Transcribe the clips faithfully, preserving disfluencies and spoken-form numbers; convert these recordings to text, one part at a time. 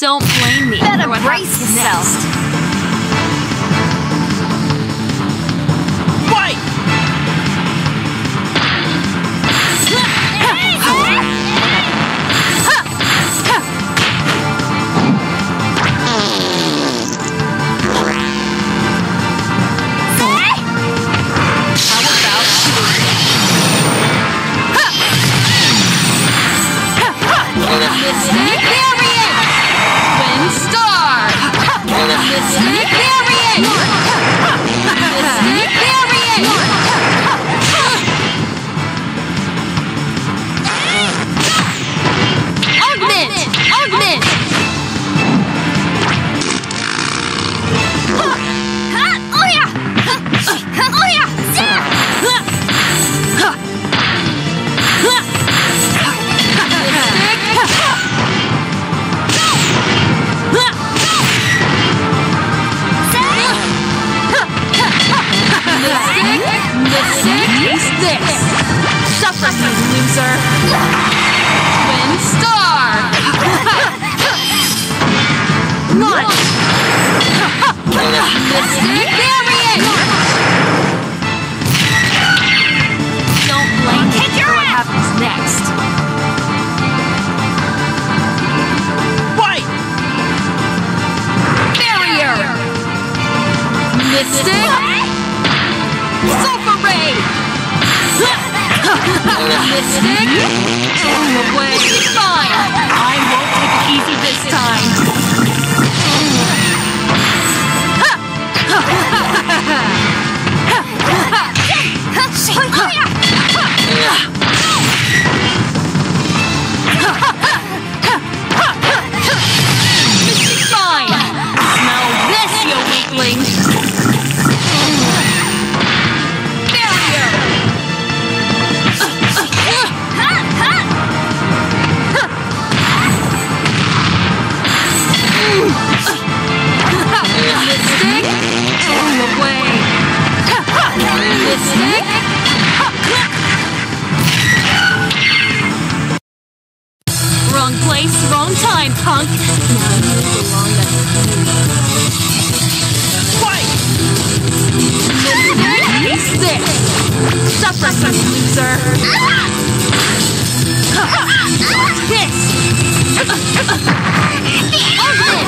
Don't blame me. Better for what brace happens yourself. next. Fight! Mystic Variant! Wind Star! Mystic Variant! Mystic Variant! Augment! Augment! Oh yeah! Oh yeah! Mystic! Suffer, you loser! Wind Star! Launch! Mystic Variant! Don't blame me for what happens next. Fight! Barrier! Mystic! Sulfur Ray! Mystic! Away! Fine! I won't take it easy this time! Mystic Fine! Smell this, you weakling! Mystic! Away! Mystic! Wrong place, wrong time, punk! Now you belong at Fight! Mystic! Suffer, you loser! Watch this! Augment!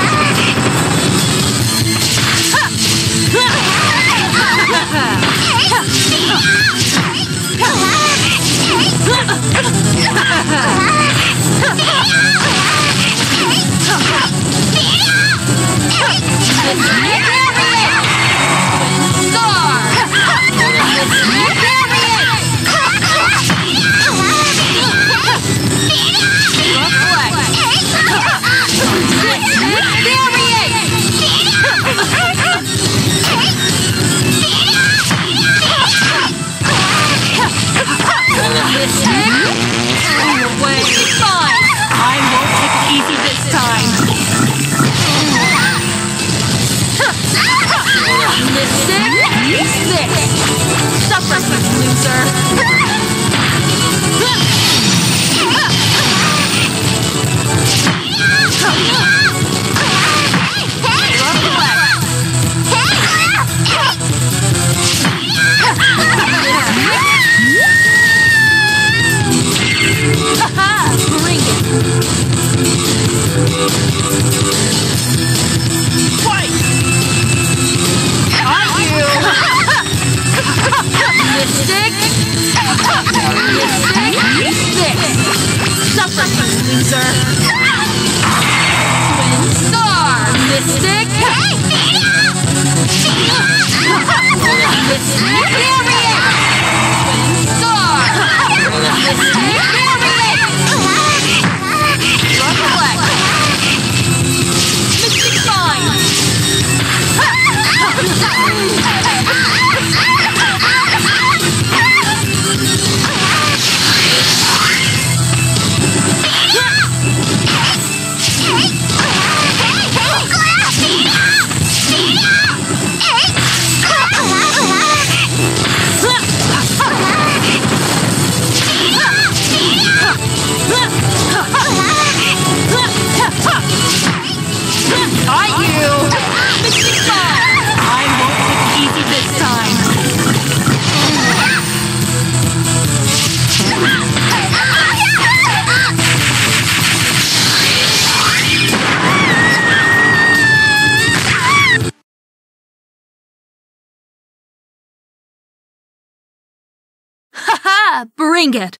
Bring it!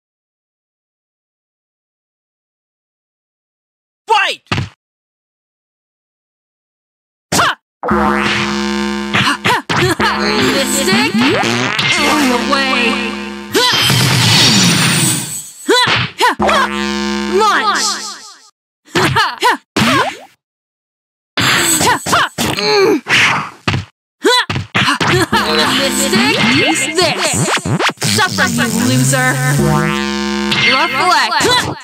Fight! Mystic! On the way! Lunch! Mystic! Taste this! Suffer, you loser! Reflect!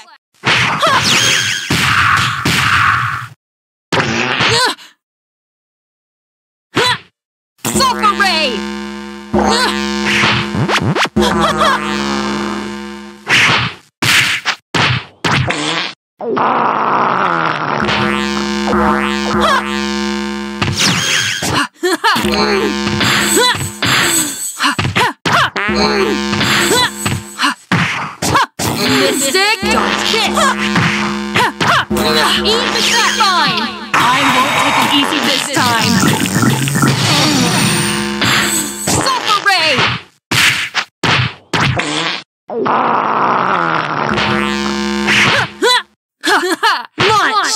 Sulfur ray! Mystic, don't kiss! Eat the shot line! I won't take it easy this time! Sulfur ray! Lunch!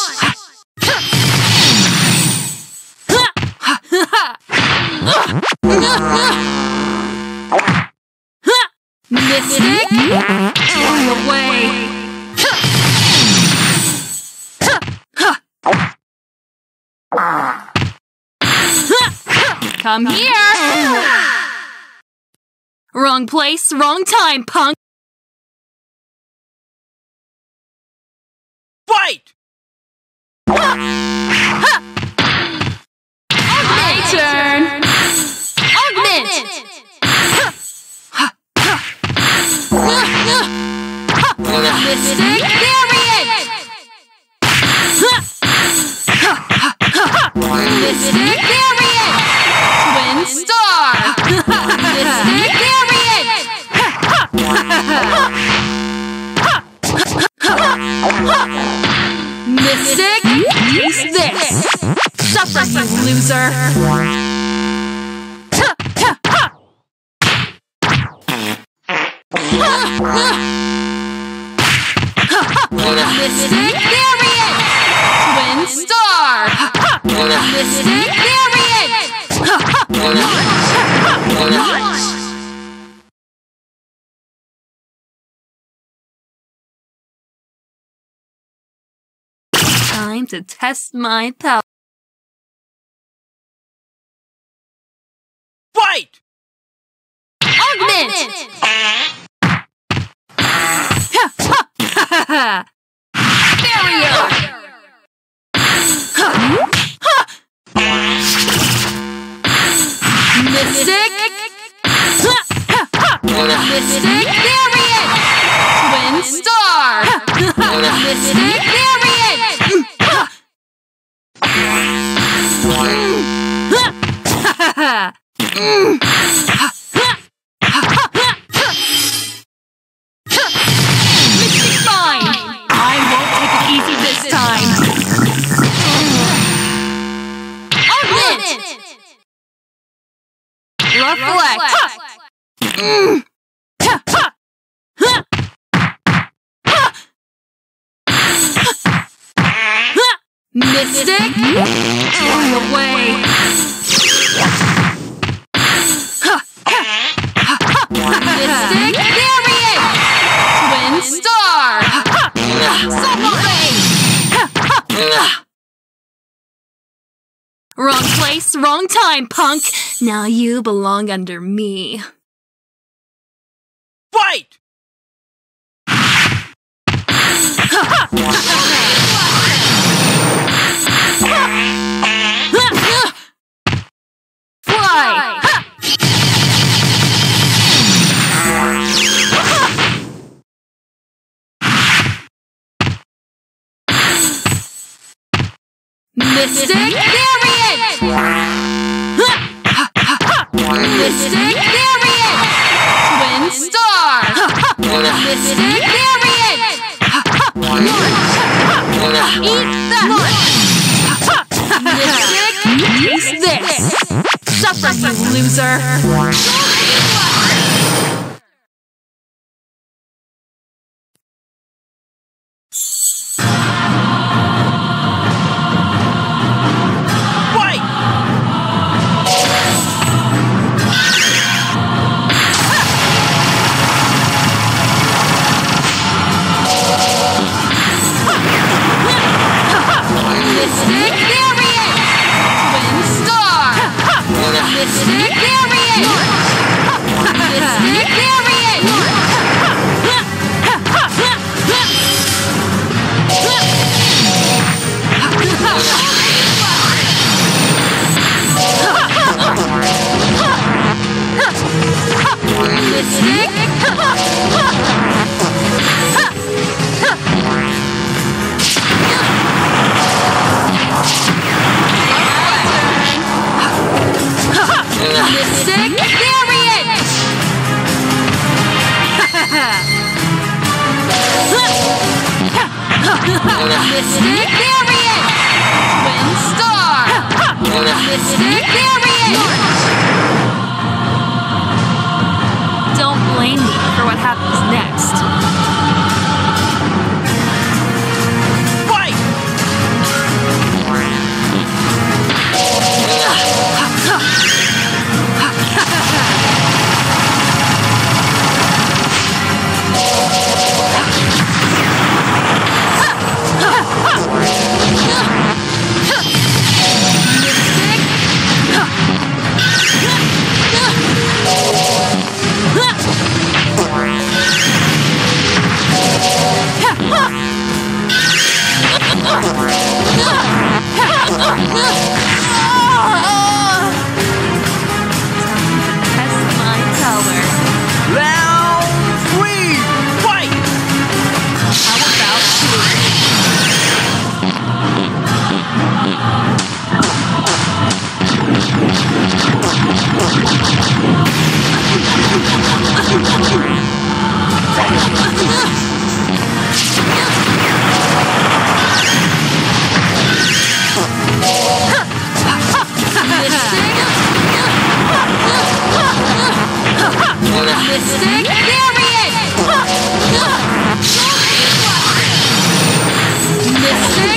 Mystic! On the way! Come here! Wrong place, wrong time, punk! Fight! My turn! Augment! Mystic variant! Mystic variant! Twin star! Mystic variant! Mystic, taste this! Suffer, you loser! Mystic variant! Twin star! Mystic variant! Time to test my power. Fight! Augment! Barrier! Mystic! Mystic variant! Twin star! Mystic variant! Mystic fine! I won't take it easy this time! Augment! Reflect! Mystic! On the way! Mystic variant! Twin star! Sulfur ray! Wrong place, wrong time, punk! Now you belong under me. Fight! Fly! Mystic variant! Mystic variant! Twin star! Mystic variant! Eat that! Mystic, taste this! Suffer, you loser! Mystic Variant! Mystic Variant! Twin Star! Mystic Variant! Don't blame me for what happens next. Fight! Test my power. Round three! Fight! How about Mystic Variant! Mystic!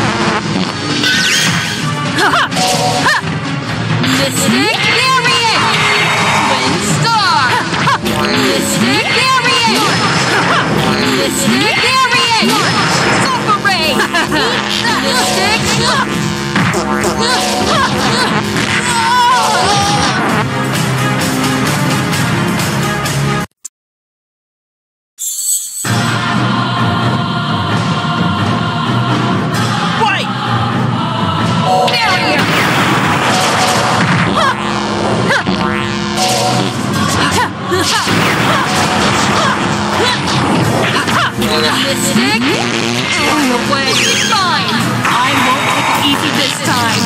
Mystic Variant! Twin Star! Mystic Variant! Mystic Variant! Super Ray! Mystic! Fight! Barrier! Mystic? On the way. Fine. I won't take it easy this time.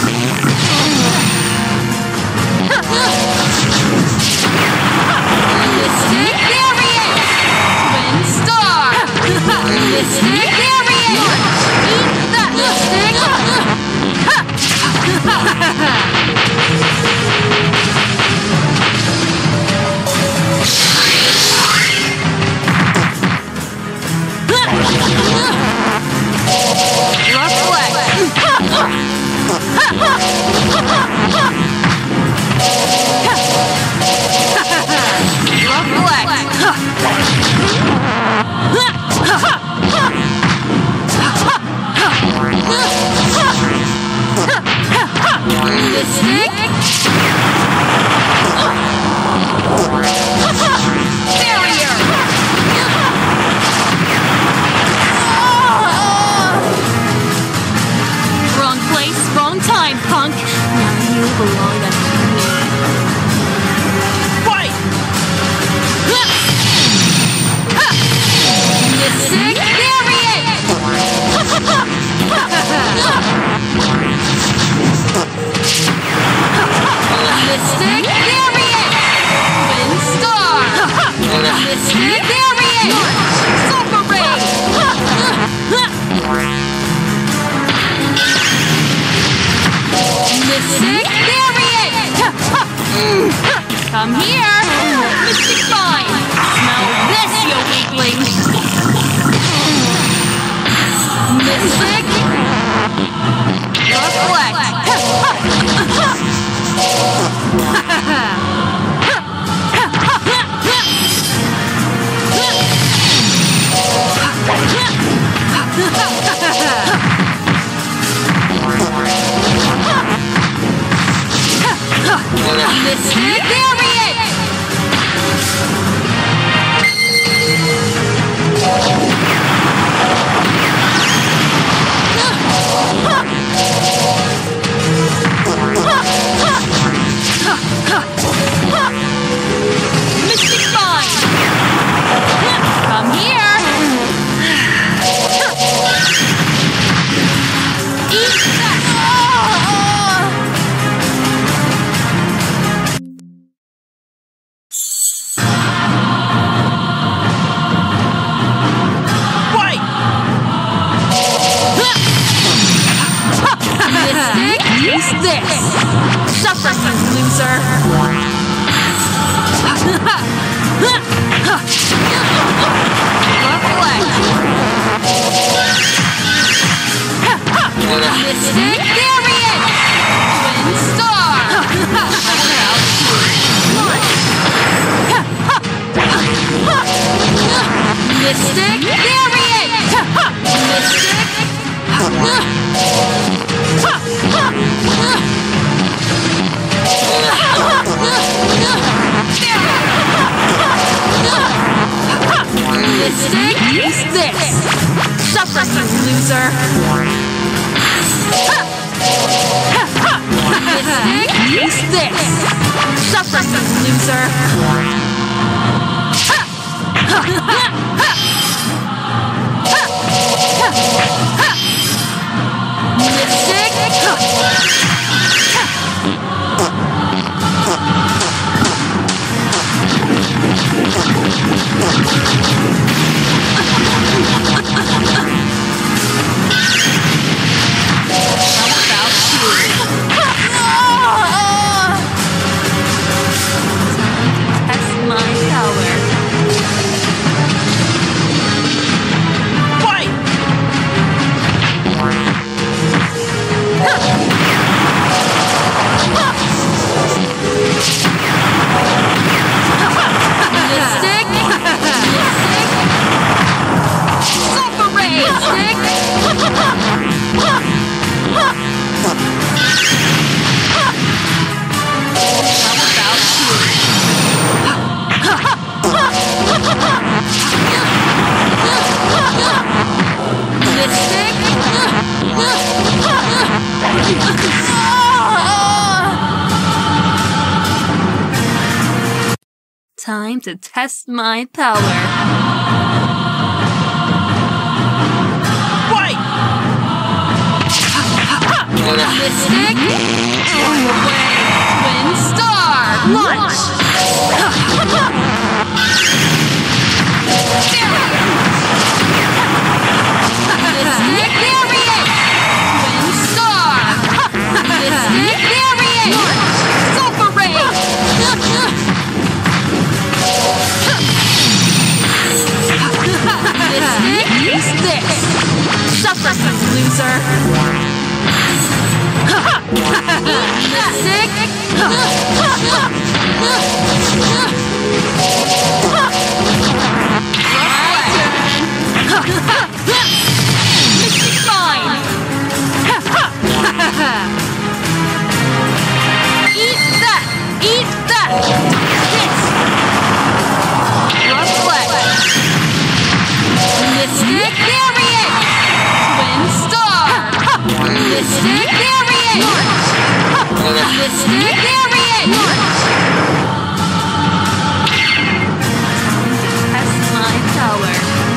Mystic Variant! Twin Star! Mystic Variant! Eat that, Mystic! Mystic Barrier! Wrong place, wrong time, punk. Now you belong at me. Fight! Mystic Variant! Mystic Variant! Twin Star! Mystic Variant! Super Ray! Mystic Variant! Come here! Mystic Fine! Smell this, you weakling! Mystic! Reflect! Mystic Variant! Mystic Variant! Mystic! Mystic, use this! Suffer, you loser! Mystic, use this! Suffer, you loser! Mystic! Test my power. Fight! Mystic! Mystic! Super Ray! Mystic! Mystic! Time to test my power. Fight! Mystic! Away! Twin Star! Launch! Mystic Variant! Twin Star! Mystic Variant! Super Ray! Mystic, use this! Suffer, you loser! Mystic! Mystic Mine! Eat that! Eat that! This! Reflect! Mystic Variant! Twin Star! Mystic Variant! Mystic Variant! Test my power.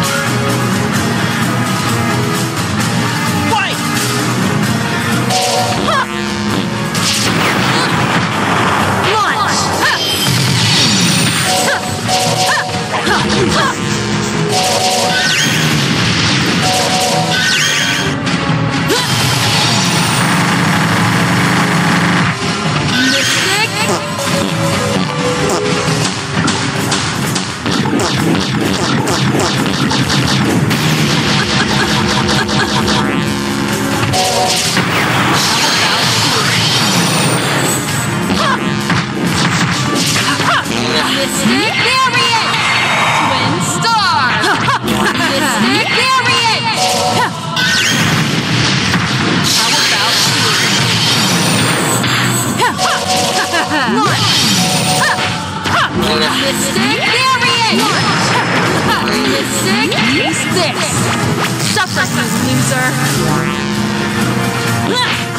Fight! Launch! Mystic! Mystic Variant! Twin Star! Mystic Variant! How about you? Launch! Mystic Variant! Mystic, use this! Suffer, you loser!